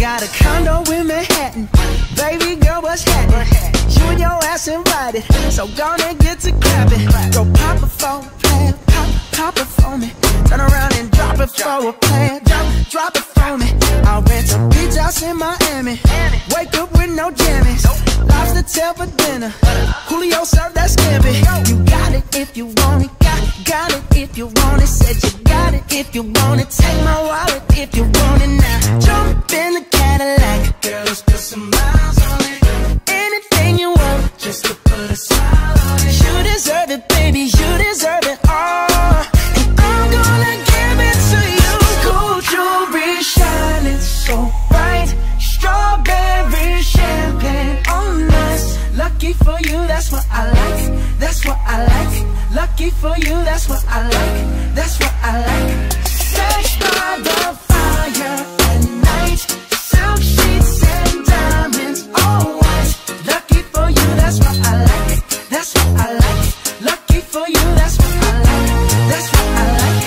got a condo in Manhattan. Baby girl, what's happening? You and your ass invited, so gonna get to clapping. Go pop it for a plan, pop it for me. Turn around and drop it for a plan, drop it for me. I'll rent a beach house in Miami. Wake up with no jammies. Lobster tail for dinner. Julio served that scampi. You got it if you want it. Got it if you want it. Said you got it if you want it. Take my wallet if you want it now. Jump in the Cadillac. Girl, let's put some miles on it. Anything you want, just to put a smile on it. You deserve it, baby. You deserve it all. And I'm gonna give it to you. Gold jewelry shining so bright. Strawberry champagne on us. Lucky for you, that's what I like. That's what I like. Lucky for you, that's what I like. That's what I like. Sex by the fire at night. Silk sheets and diamonds, all white. Lucky for you, that's what I like. That's what I like. Lucky for you, that's what I like. That's what I like.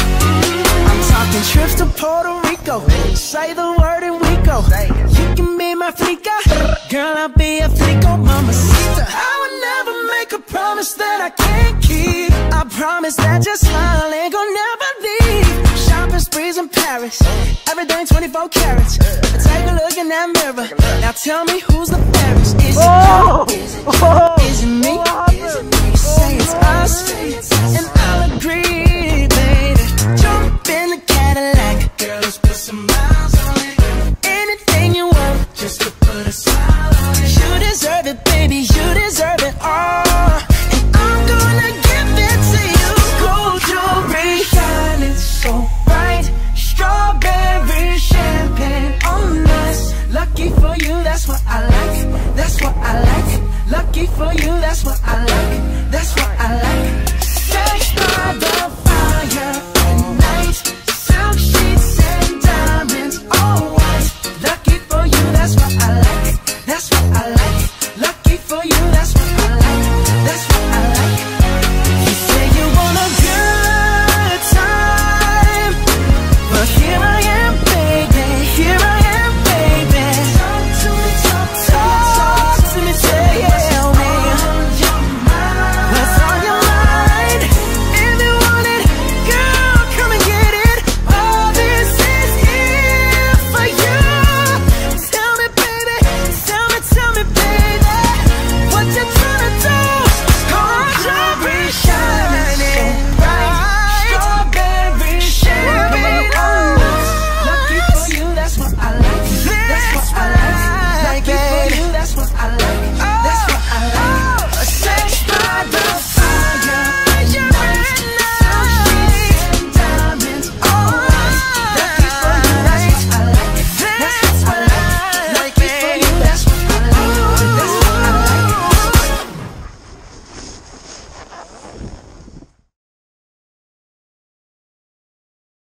I'm talking trips to Puerto Rico. Say the word and we go. You can be my flica. Girl, I'll be a flico, mamacita. I would never make a promise that I can't keep. I promise that your smile ain't gonna never leave. Shopping sprees in Paris, everything 24 carats. Take a look in that mirror. Now tell me who's the fairest. Is it you? Is it me? Say it's us, and I'll agree, baby. Jump in the Cadillac. Girl, let's put some miles on it. Anything you want, just to put a smile on it. You deserve it, baby. You deserve it all. And I'm gonna give it to you. Gold jewelry shining so bright. Strawberry champagne on us. Lucky for you, that's what I like. That's what I like. Lucky for you, that's what I like. That's what